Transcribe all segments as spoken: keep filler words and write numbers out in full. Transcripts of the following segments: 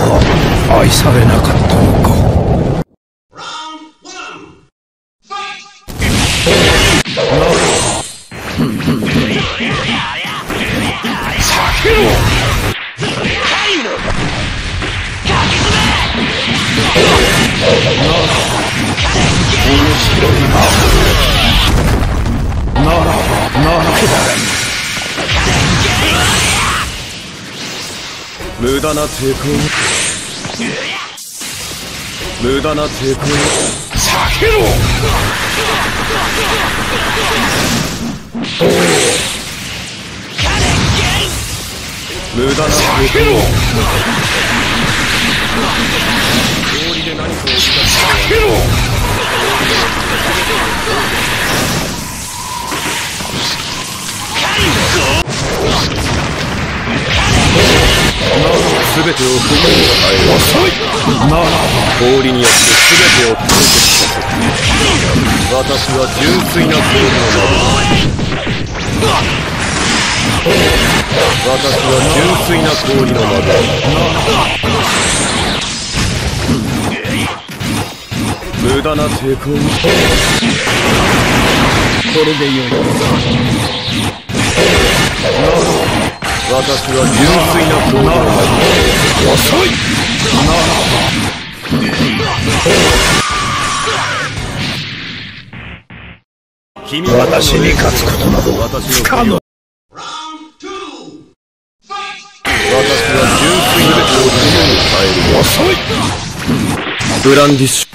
か愛されなかったのか。避けろ。面白いな。ならばならば無駄な抵抗、無駄な抵抗。 避けろ。 無駄な抵抗。氷で何かを避けろ。すべてを踏みに変える。 遅い。ならば氷によってすべてを凍結させる。私は純粋な氷の魔物。私は純粋な氷の魔物。無駄な抵抗。 これでよい。 私は純粋な氷の魔物。 遅い。ならば君は私に勝つことなど不可能。 私は純粋な氷に変える。 遅い。 ブランディッシュ。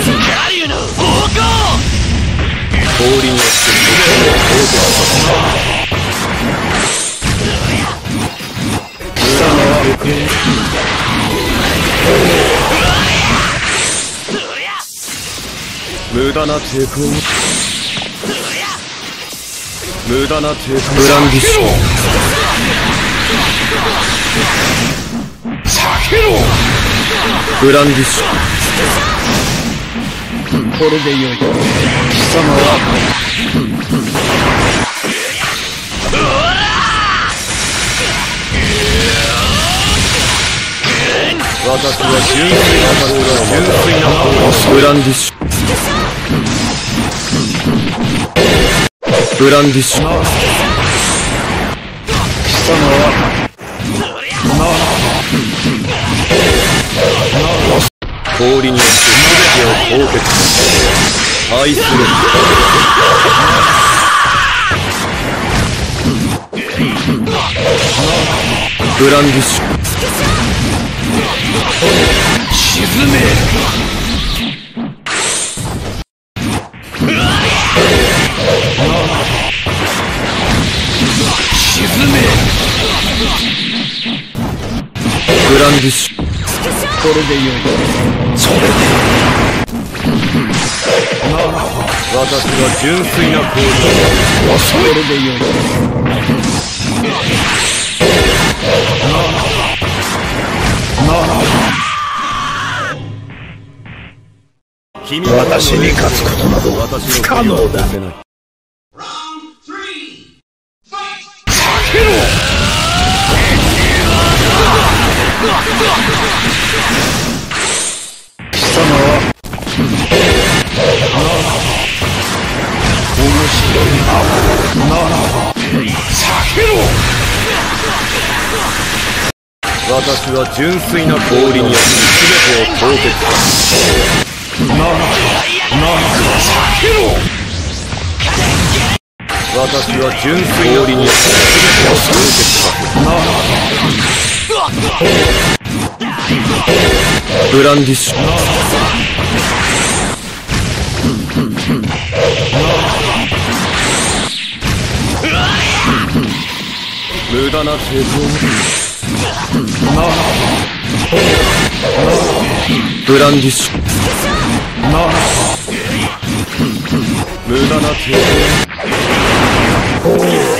氷によって全てを凍結させる。無駄な抵抗。無駄な抵抗。ブランディッシュ。 避けろ。 ブランディッシュ。 これでよい。貴様は私は純粋な氷の純粋な氷。ブランディッシュ。ブランディッシュ。 貴様は氷によって全てを凍結する。愛する。ブランディッシュ。 沈め。沈め。 ブランディッシュ。 これでよい。それでならば私は純粋な氷の。 それでよい。ならば私に勝つことなど不可能だ。避けろ。貴様は面白いな。ならば避けろ。 私は純粋な氷によって全てを凍結する。 ならばならば避けろ。 私は純粋な氷によって全てを凍結させる。 ならばブランディッシュ。無駄な抵抗。 ならばブランディッシュ。 ならば無駄な抵抗。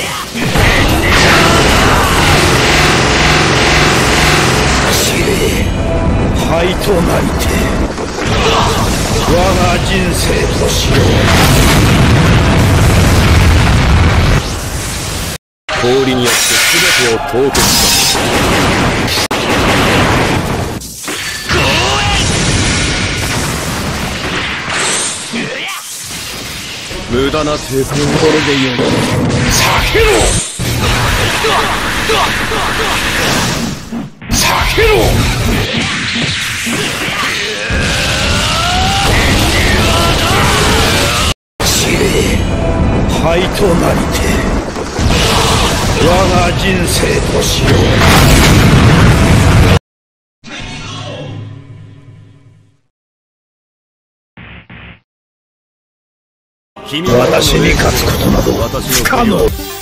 灰となりて我が人生としよう。氷によって全てを凍結させる。 無駄な抵抗。これでよい。 避けろ避けろ死れ灰となりて我が人生としよう。私に勝つことなど不可能。